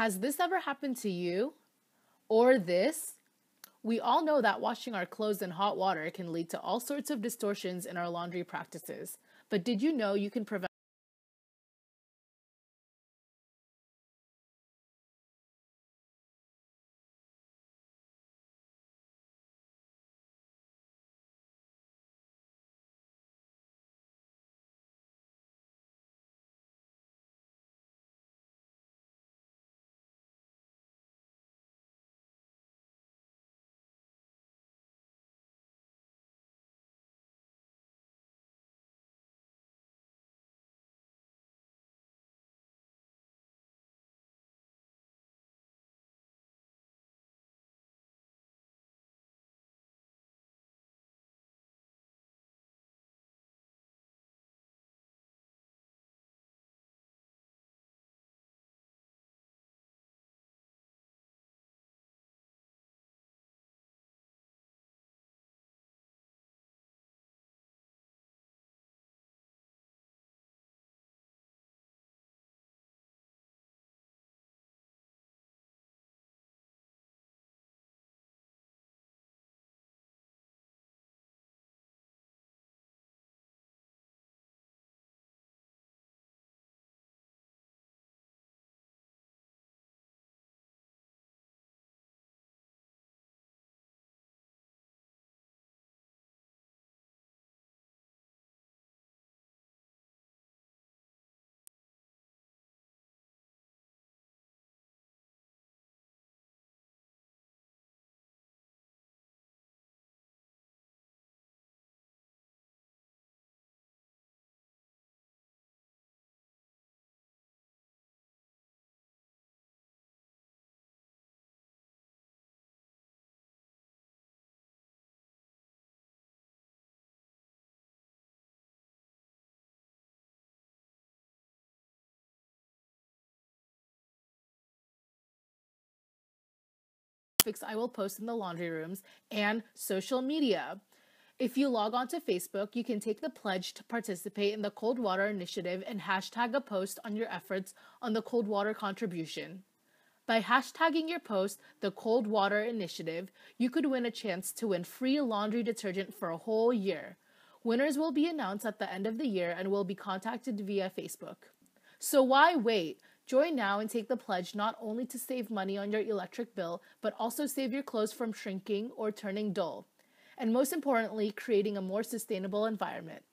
Has this ever happened to you? Or this? We all know that washing our clothes in hot water can lead to all sorts of distortions in our laundry practices. But did you know you can prevent graphics I will post in the laundry rooms and social media? If you log on to Facebook, you can take the pledge to participate in the Cold Water Initiative and hashtag a post on your efforts on the cold water contribution. By hashtagging your post, the Cold Water Initiative, you could win a chance to win free laundry detergent for a whole year. Winners will be announced at the end of the year and will be contacted via Facebook. So why wait? Join now and take the pledge not only to save money on your electric bill, but also save your clothes from shrinking or turning dull. And most importantly, creating a more sustainable environment.